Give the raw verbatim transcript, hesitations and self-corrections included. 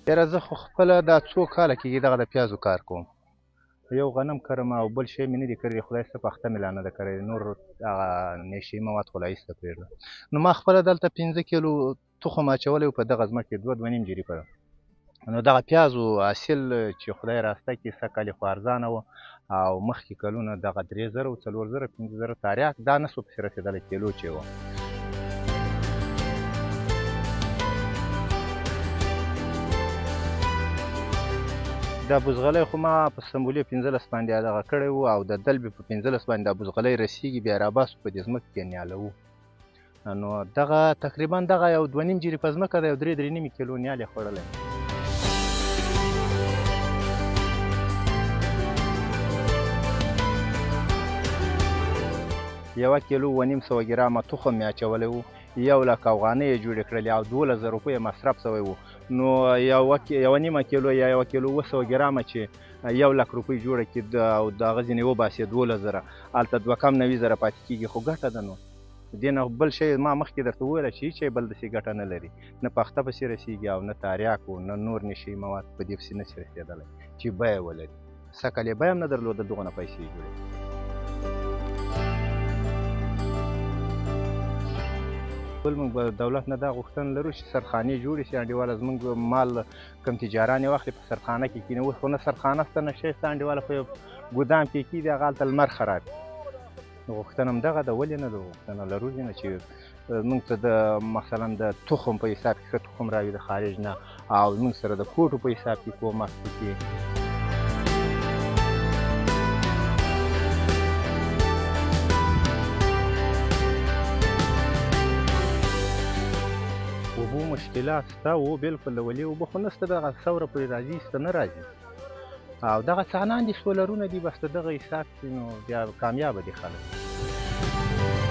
یاره زه خو خپله دا څو کاله کېږي دغه د پیازو کار کوم. یو غنم کرم او بل شی مې نه دي کړی، خدای څه پخته مې لا نه ده کړې، نور هغه نشي مواد خو لا ایسته پرېږده. نو ما خپله دلته پنځه کیلو تخم اچولی و په دغه ځمکه کې دوه دوه نیم جریبه. نو دغه پیازو حاصل چې خدای راسته کړي سږ کال یې خو ارزانه و، او مخکې کلونه دغه درې زره و څلور زره پنځه زره تریاک دا نه سو پسې رسېدلی کیلو چې و. دا بوزغلی خو ما په سنبولې پنځلس باندې دغه کړی و، او د دلبې په پنځلس باندې دا بوزغلی رسېږي، بیا راباسو په دې ځمکه کې نیالوو. نو دغه تقریبا دغه یو دوه نیم جریبه ځمکه ده، یو درې درې نیمې کیلو نیال یې خوړلی. یوه کیلو و نیم سوه ګرامه تخم مې اچولی و، یو لک افغانۍ یې جوړې کړلې او دولس زره روپۍ یې مصرف سوی و. نو یوه نیمه کیلو یا یوه کیلو اوه سوه ګرامه چې یو لک روپۍ جوړه کړي او د هغه ځینې وباسې دولس زره، هلته دوه کم نوي زره پاتې کېږي، خو ګټه ده. نو دې نه بل شی ما مخکې درته وویله چې هېڅ شی بل داسې ګټه نه لري، نه پخته پسې رسېږي او نه تریاک و، نه نور نشي مواد په دې پسې نشي رسېدلی چې بیه ولري. سږ کال یې بیه هم نه درلوده، دغونه پیسې یې جوړې. بل موږ به دولت نه دا غوښتنه لرو چې سرخانې جوړې شي، انډیواله زموږ مال کوم تجاران یې واخلي په سرخانه کې کښېني. اوس خو نه سرخانه شته نه شی شته، انډیواله په یو ګودام کې کېږدي، هغه هلته لمر خراب وي. غوښتنه همدغه ده، ولې نه ده غوښتنه لرو ځینې چې موږ ته د مثلا د تخم په حساب کې ښه تخم راوي د خارج نه، او موږ سره د کوټو په حساب کې کومک وکړي. اوبو مشکلات شته و، بلکل د ولې اوبه خو نشته، دغه ثوره پورې راځي ایسته نه راځي، او دغه څښنان دي سولرونه دي، بس د دغه حساب کې نو بیا کامیابه دي خلک.